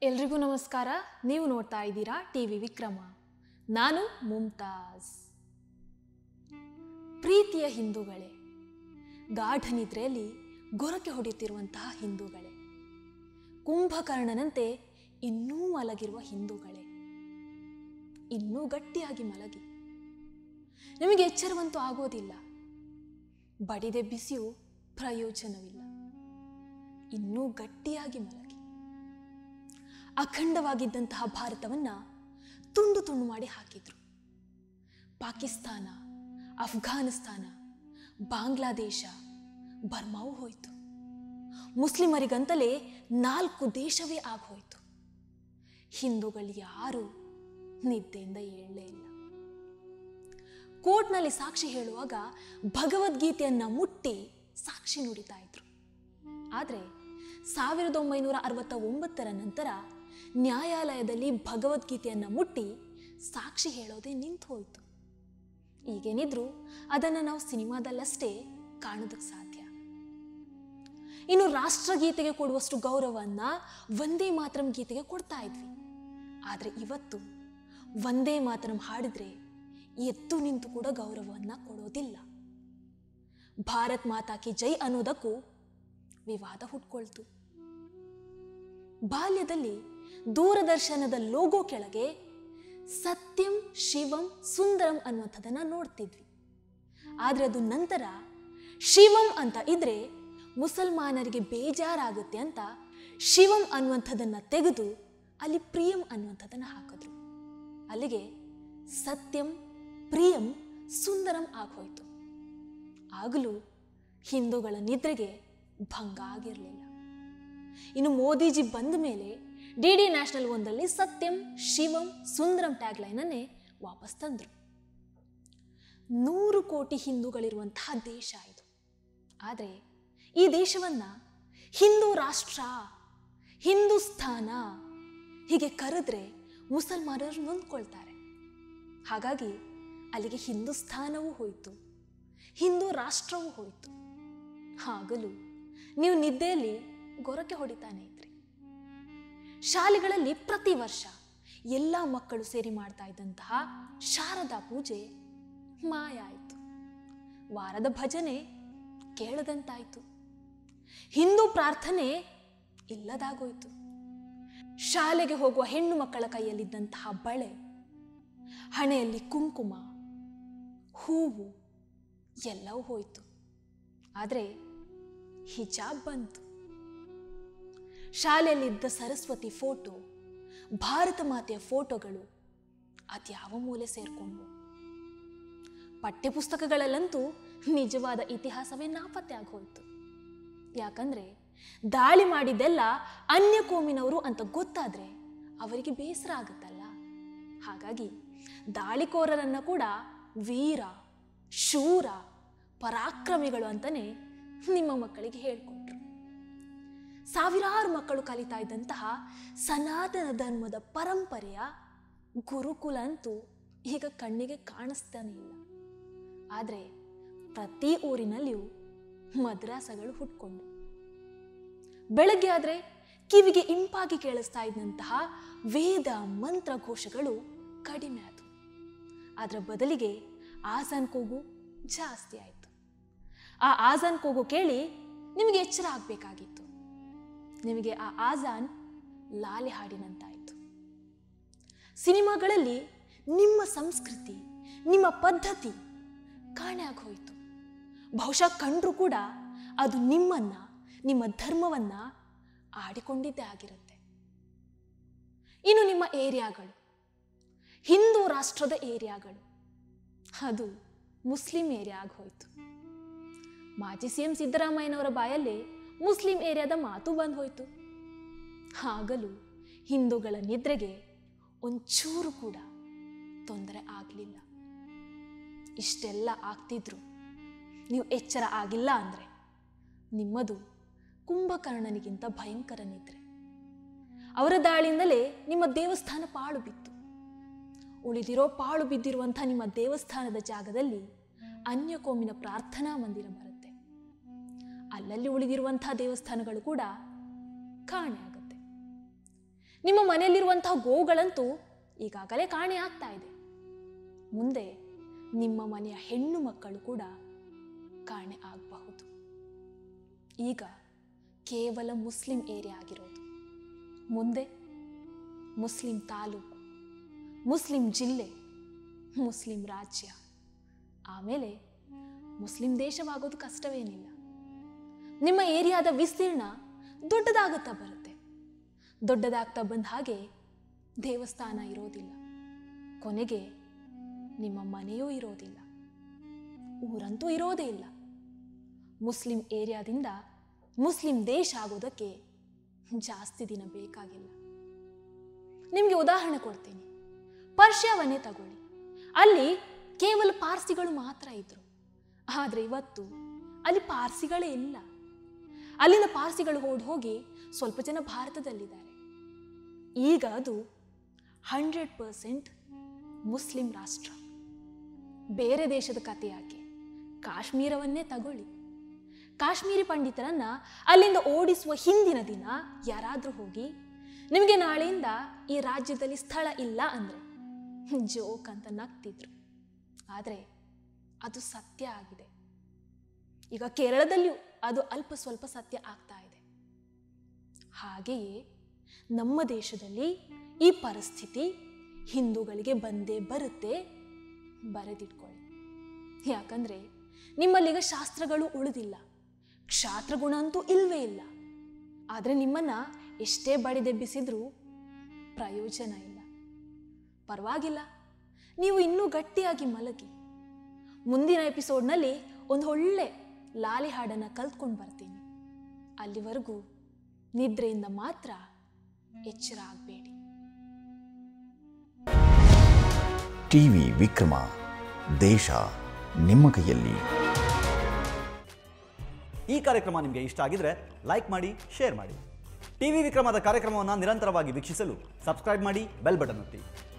ಎಲ್ರಿಗೂ ನಮಸ್ಕಾರ. ನೀವು ನೋಡ್ತಾ ಇದ್ದೀರಾ ಟಿವಿ ವಿಕ್ರಮ. ನಾನು ಮುಮ್ತಾಜ್. ಪ್ರೀತಿಯ ಹಿಂದೂಗಳೇ, ಗಾಢ ನಿದ್ರೆಯಲ್ಲಿ ಗೊರಕೆ ಹೊಡೆಯುತ್ತಿರುವಂತಹ ಹಿಂದೂಗಳೇ, ಕುಂಭಕರ್ಣನಂತೆ ಇನ್ನೂ ಮಲಗಿರುವ ಹಿಂದೂಗಳೇ, ಇನ್ನೂ ಗಟ್ಟಿಯಾಗಿ ಮಲಗಿ. ನಿಮಗೆ ಎಚ್ಚರವಂತೂ ಆಗೋದಿಲ್ಲ, ಬಡಿದೆಬ್ಬಿಸಿಯೂ ಪ್ರಯೋಜನವಿಲ್ಲ. ಇನ್ನೂ ಗಟ್ಟಿಯಾಗಿ ಮಲಗಿ. ಅಖಂಡವಾಗಿದ್ದಂತಹ ಭಾರತವನ್ನ ತುಂಡು ತುಂಡು ಮಾಡಿ ಹಾಕಿದ್ರು. ಪಾಕಿಸ್ತಾನ, ಅಫ್ಘಾನಿಸ್ತಾನ, ಬಾಂಗ್ಲಾದೇಶ, ಬರ್ಮಾವು ಹೋಯಿತು. ಮುಸ್ಲಿಮರಿಗಂತಲೇ 4 ದೇಶವೇ ಆಗೋಯ್ತು. ಹಿಂದೂಗಳು ಯಾರೂ ನಿದ್ದೆಯಿಂದ ಏಳಲೇ ಇಲ್ಲ. ಕೋರ್ಟ್ನಲ್ಲಿ ಸಾಕ್ಷಿ ಹೇಳುವಾಗ ಭಗವದ್ಗೀತೆಯನ್ನ ಮುಟ್ಟಿ ಸಾಕ್ಷಿ ನುಡಿತಾ ಇದ್ರು. ಆದರೆ 1969 ನಂತರ ನ್ಯಾಯಾಲಯದಲ್ಲಿ ಭಗವದ್ಗೀತೆಯನ್ನ ಮುಟ್ಟಿ ಸಾಕ್ಷಿ ಹೇಳೋದೇ ನಿಂತು ಹೋಯಿತು. ಈಗೇನಿದ್ರು ಅದನ್ನು ನಾವು ಸಿನಿಮಾದಲ್ಲಷ್ಟೇ ಕಾಣೋದಕ್ಕೆ ಸಾಧ್ಯ. ಇನ್ನು ರಾಷ್ಟ್ರಗೀತೆಗೆ ಕೊಡುವಷ್ಟು ಗೌರವವನ್ನ ವಂದೇ ಮಾತರಂ ಗೀತೆಗೆ ಕೊಡ್ತಾ ಇದ್ವಿ. ಆದರೆ ಇವತ್ತು ವಂದೇ ಮಾತರಂ ಹಾಡಿದ್ರೆ ಎದ್ದು ನಿಂತು ಕೂಡ ಗೌರವವನ್ನ ಕೊಡೋದಿಲ್ಲ. ಭಾರತ್ ಮಾತಾ ಕಿ ಜೈ ಅನ್ನೋದಕ್ಕೂ ವಿವಾದ ಹುಟ್ಕೊಳ್ತು. ಬಾಲ್ಯದಲ್ಲಿ ದೂರದರ್ಶನದ ಲೋಗೋ ಕೆಳಗೆ ಸತ್ಯಂ ಶಿವಂ ಸುಂದರಂ ಅನ್ನುವಂಥದ್ದನ್ನ ನೋಡ್ತಿದ್ವಿ. ಆದ್ರೆ ಅದು ನಂತರ ಶಿವಂ ಅಂತ ಇದ್ರೆ ಮುಸಲ್ಮಾನರಿಗೆ ಬೇಜಾರಾಗುತ್ತೆ ಅಂತ ಶಿವಂ ಅನ್ನುವಂಥದ್ದನ್ನ ತೆಗೆದು ಅಲ್ಲಿ ಪ್ರಿಯಂ ಅನ್ನುವಂಥದ್ದನ್ನ ಹಾಕಿದ್ರು. ಅಲ್ಲಿಗೆ ಸತ್ಯಂ ಪ್ರಿಯಂ ಸುಂದರಂ ಆಗೋಯ್ತು. ಆಗಲೂ ಹಿಂದೂಗಳ ನಿದ್ರೆಗೆ ಭಂಗ ಆಗಿರಲಿಲ್ಲ. ಇನ್ನು ಮೋದಿಜಿ ಬಂದ ಮೇಲೆ ಡಿಡಿ ನ್ಯಾಷನಲ್ 1ರಲ್ಲಿ ಸತ್ಯಂ ಶಿವಂ ಸುಂದರಂ ಟ್ಯಾಗ್ ಲೈನ್ ಅನ್ನೇ ವಾಪಸ್ ತಂದ್ರು. 100 ಕೋಟಿ ಹಿಂದೂಗಳಿರುವಂತಹ ದೇಶ ಇದು. ಆದರೆ ಈ ದೇಶವನ್ನ ಹಿಂದೂ ರಾಷ್ಟ್ರ, ಹಿಂದೂಸ್ಥಾನ ಹೀಗೆ ಕರೆದ್ರೆ ಮುಸಲ್ಮಾನರು ನೊಂದ್ಕೊಳ್ತಾರೆ. ಹಾಗಾಗಿ ಅಲ್ಲಿಗೆ ಹಿಂದೂಸ್ಥಾನವೂ ಹೋಯಿತು, ಹಿಂದೂ ರಾಷ್ಟ್ರವೂ ಹೋಯಿತು. ಆಗಲೂ ನೀವು ನಿದ್ದೆಯಲ್ಲಿ ಗೊರಕೆ ಹೊಡಿತಾನೆ ಇದ್ರಿ. ಶಾಲೆಗಳಲ್ಲಿ ಪ್ರತಿ ವರ್ಷ ಎಲ್ಲ ಮಕ್ಕಳು ಸೇರಿ ಮಾಡ್ತಾ ಇದ್ದಂತಹ ಶಾರದಾ ಪೂಜೆ ಮಾಯ ಆಯಿತು. ವಾರದ ಭಜನೆ ಕೇಳದಂತಾಯಿತು. ಹಿಂದೂ ಪ್ರಾರ್ಥನೆ ಇಲ್ಲದಾಗೋಯ್ತು. ಶಾಲೆಗೆ ಹೋಗುವ ಹೆಣ್ಣು ಮಕ್ಕಳ ಕೈಯಲ್ಲಿದ್ದಂತಹ ಬಳೆ, ಹಣೆಯಲ್ಲಿ ಕುಂಕುಮ, ಹೂವು ಎಲ್ಲವೂ ಹೋಯಿತು. ಆದರೆ ಹಿಜಾಬ್ ಬಂತು. ಶಾಲೆಯಲ್ಲಿದ್ದ ಸರಸ್ವತಿ ಫೋಟೋ, ಭಾರತ ಮಾತೆಯ ಫೋಟೋಗಳು ಅದ್ಯಾವ ಮೂಲೆ ಸೇರ್ಕೊಂಡ್ವು. ಪಠ್ಯಪುಸ್ತಕಗಳಲ್ಲಂತೂ ನಿಜವಾದ ಇತಿಹಾಸವೇ ನಾಪತ್ತೆ ಆಗೋಯ್ತು. ಯಾಕಂದ್ರೆ ದಾಳಿ ಮಾಡಿದ್ದೆಲ್ಲ ಅನ್ಯ ಕೋಮಿನವರು ಅಂತ ಗೊತ್ತಾದ್ರೆ ಅವರಿಗೆ ಬೇಸರ ಆಗುತ್ತಲ್ಲ. ಹಾಗಾಗಿ ದಾಳಿಕೋರರನ್ನ ಕೂಡ ವೀರ, ಶೂರ, ಪರಾಕ್ರಮಿಗಳು ಅಂತಾನೆ ನಿಮ್ಮ ಮಕ್ಕಳಿಗೆ ಹೇಳ್ಕೊಟ್ರು. ಸಾವಿರಾರು ಮಕ್ಕಳು ಕಲಿತಾ ಇದ್ದಂತಹ ಸನಾತನ ಧರ್ಮದ ಪರಂಪರೆಯ ಗುರುಕುಲ ಅಂತೂ ಈಗ ಕಣ್ಣಿಗೆ ಕಾಣಿಸ್ತಾನೆ ಇಲ್ಲ. ಆದರೆ ಪ್ರತಿ ಊರಿನಲ್ಲಿಯೂ ಮದ್ರಾಸಗಳು ಹುಟ್ಕೊಂಡು, ಬೆಳಗ್ಗೆ ಆದ್ರೆ ಕಿವಿಗೆ ಇಂಪಾಗಿ ಕೇಳಿಸ್ತಾ ಇದ್ದಂತಹ ವೇದ ಮಂತ್ರ ಘೋಷಗಳು ಕಡಿಮೆ ಆದವು. ಅದರ ಬದಲಿಗೆ ಆಜಾನ್ ಕೂಗು ಜಾಸ್ತಿ ಆಯಿತು. ಆ ಆಜಾನ್ ಕೂಗು ಕೇಳಿ ನಿಮಗೆ ಎಚ್ಚರ ಆಗಬೇಕಾಗಿತ್ತು. ನಿಮಗೆ ಆ ಆಜಾನ್ ಲಾಲಿ ಹಾಡಿನಂತಾಯಿತು. ಸಿನಿಮಾಗಳಲ್ಲಿ ನಿಮ್ಮ ಸಂಸ್ಕೃತಿ, ನಿಮ್ಮ ಪದ್ಧತಿ ಕಾಣೆ ಆಗೋಯ್ತು. ಬಹುಶಃ ಕಂಡ್ರೂ ಕೂಡ ಅದು ನಿಮ್ಮನ್ನ, ನಿಮ್ಮ ಧರ್ಮವನ್ನ ಆಡಿಕೊಂಡಿದ್ದೇ ಆಗಿರುತ್ತೆ. ಇನ್ನು ನಿಮ್ಮ ಏರಿಯಾಗಳು, ಹಿಂದೂ ರಾಷ್ಟ್ರದ ಏರಿಯಾಗಳು, ಅದು ಮುಸ್ಲಿಂ ಏರಿಯಾ ಆಗೋಯ್ತು. ಮಾಜಿ CM ಸಿದ್ದರಾಮಯ್ಯನವರ ಬಾಯಲ್ಲೇ ಮುಸ್ಲಿಂ ಏರಿಯಾದ ಮಾತು ಬಂದು ಹೋಯ್ತು. ಆಗಲೂ ಹಿಂದೂಗಳ ನಿದ್ರೆಗೆ ಒಂಚೂರು ಕೂಡ ತೊಂದರೆ ಆಗಲಿಲ್ಲ. ಇಷ್ಟೆಲ್ಲ ಆಗ್ತಿದ್ರು ನೀವು ಎಚ್ಚರ ಆಗಿಲ್ಲ ಅಂದ್ರೆ ನಿಮ್ಮದು ಕುಂಭಕರ್ಣನಿಗಿಂತ ಭಯಂಕರ ನಿದ್ರೆ. ಅವರ ದಾಳಿಯಿಂದಲೇ ನಿಮ್ಮ ದೇವಸ್ಥಾನ ಪಾಳು ಬಿತ್ತು. ಉಳಿದಿರೋ ಪಾಳು ಬಿದ್ದಿರುವಂಥ ನಿಮ್ಮ ದೇವಸ್ಥಾನದ ಜಾಗದಲ್ಲಿ ಅನ್ಯ ಕೋಮಿನ ಪ್ರಾರ್ಥನಾ ಮಂದಿರ ಬರುತ್ತೆ. ಅಲ್ಲಲ್ಲಿ ಉಳಿದಿರುವಂತಹ ದೇವಸ್ಥಾನಗಳು ಕೂಡ ಕಾಣೆ ಆಗುತ್ತೆ. ನಿಮ್ಮ ಮನೆಯಲ್ಲಿರುವಂತಹ ಗೋವುಗಳಂತೂ ಈಗಾಗಲೇ ಕಾಣೆ ಆಗ್ತಾ ಇದೆ. ಮುಂದೆ ನಿಮ್ಮ ಮನೆಯ ಹೆಣ್ಣು ಮಕ್ಕಳು ಕೂಡ ಕಾಣೆ ಆಗಬಹುದು. ಈಗ ಕೇವಲ ಮುಸ್ಲಿಂ ಏರಿಯಾ ಆಗಿರೋದು, ಮುಂದೆ ಮುಸ್ಲಿಂ ತಾಲೂಕು, ಮುಸ್ಲಿಂ ಜಿಲ್ಲೆ, ಮುಸ್ಲಿಂ ರಾಜ್ಯ, ಆಮೇಲೆ ಮುಸ್ಲಿಂ ದೇಶವಾಗೋದು ಕಷ್ಟವೇನಿಲ್ಲ. ನಿಮ್ಮ ಏರಿಯಾದ ವಿಸ್ತೀರ್ಣ ದೊಡ್ಡದಾಗುತ್ತಾ ಬರುತ್ತೆ. ದೊಡ್ಡದಾಗ್ತಾ ಬಂದ ಹಾಗೆ ದೇವಸ್ಥಾನ ಇರೋದಿಲ್ಲ, ಕೊನೆಗೆ ನಿಮ್ಮ ಮನೆಯೂ ಇರೋದಿಲ್ಲ, ಊರಂತೂ ಇರೋದೇ ಇಲ್ಲ. ಮುಸ್ಲಿಂ ಏರಿಯಾದಿಂದ ಮುಸ್ಲಿಂ ದೇಶ ಆಗೋದಕ್ಕೆ ಜಾಸ್ತಿ ದಿನ ಬೇಕಾಗಿಲ್ಲ. ನಿಮಗೆ ಉದಾಹರಣೆ ಕೊಡ್ತೀನಿ. ಪರ್ಷಿಯಾವನ್ನೇ ತಗೊಳ್ಳಿ. ಅಲ್ಲಿ ಕೇವಲ ಪಾರ್ಸಿಗಳು ಮಾತ್ರ ಇದ್ರು. ಆದರೆ ಇವತ್ತು ಅಲ್ಲಿ ಪಾರ್ಸಿಗಳೇ ಇಲ್ಲ. ಅಲ್ಲಿನ ಪಾರ್ಸಿಗಳು ಹೋಗಿ ಸ್ವಲ್ಪ ಜನ ಭಾರತದಲ್ಲಿದ್ದಾರೆ. ಈಗ ಅದು 100% ಮುಸ್ಲಿಂ ರಾಷ್ಟ್ರ. ಬೇರೆ ದೇಶದ ಕಥೆ ಯಾಕೆ, ಕಾಶ್ಮೀರವನ್ನೇ ತಗೊಳ್ಳಿ. ಕಾಶ್ಮೀರಿ ಪಂಡಿತರನ್ನ ಅಲ್ಲಿಂದ ಓಡಿಸುವ ಹಿಂದಿನ ದಿನ ಯಾರಾದರೂ ಹೋಗಿ ನಿಮಗೆ ನಾಳೆಯಿಂದ ಈ ರಾಜ್ಯದಲ್ಲಿ ಸ್ಥಳ ಇಲ್ಲ ಅಂದರೆ ಜೋಕ್ ಅಂತ ನಗ್ತಿದ್ರು. ಆದರೆ ಅದು ಸತ್ಯ ಆಗಿದೆ. ಈಗ ಕೇರಳದಲ್ಲಿಯೂ ಅದು ಅಲ್ಪ ಸ್ವಲ್ಪ ಸತ್ಯ ಆಗ್ತಾ ಇದೆ. ಹಾಗೆಯೇ ನಮ್ಮ ದೇಶದಲ್ಲಿ ಈ ಪರಿಸ್ಥಿತಿ ಹಿಂದೂಗಳಿಗೆ ಬಂದೇ ಬರುತ್ತೆ, ಬರೆದಿಟ್ಕೊಳ್ಳಿ. ಯಾಕಂದರೆ ನಿಮ್ಮಲ್ಲೀಗ ಶಾಸ್ತ್ರಗಳು ಉಳಿದಿಲ್ಲ, ಕ್ಷಾತ್ರಗುಣ ಅಂತೂ ಇಲ್ವೇ ಇಲ್ಲ. ಆದರೆ ನಿಮ್ಮನ್ನ ಎಷ್ಟೇ ಬಡಿದೆಬ್ಬಿಸಿದ್ರೂ ಪ್ರಯೋಜನ ಇಲ್ಲ. ಪರವಾಗಿಲ್ಲ, ನೀವು ಇನ್ನೂ ಗಟ್ಟಿಯಾಗಿ ಮಲಗಿ. ಮುಂದಿನ ಎಪಿಸೋಡ್ನಲ್ಲಿ ಒಂದು ಒಳ್ಳೆ ಲಾಲಿ ಹಾಡನ್ನು ಕಲ್ತ್ಕೊಂಡು ಬರ್ತೀನಿ. ಅಲ್ಲಿವರೆಗೂ ನಿದ್ರೆಯಿಂದ ಮಾತ್ರ ಎಚ್ಚರ ಆಗಬೇಡಿ. ಟಿವಿ ವಿಕ್ರಮ, ದೇಶ ನಿಮ್ಮ ಕೈಯಲ್ಲಿ. ಈ ಕಾರ್ಯಕ್ರಮ ನಿಮಗೆ ಇಷ್ಟ ಆಗಿದ್ರೆ ಲೈಕ್ ಮಾಡಿ, ಶೇರ್ ಮಾಡಿ. ಟಿವಿ ವಿಕ್ರಮದ ಕಾರ್ಯಕ್ರಮವನ್ನು ನಿರಂತರವಾಗಿ ವೀಕ್ಷಿಸಲು ಸಬ್ಸ್ಕ್ರೈಬ್ ಮಾಡಿ, ಬೆಲ್ ಬಟನ್ ಒತ್ತಿ.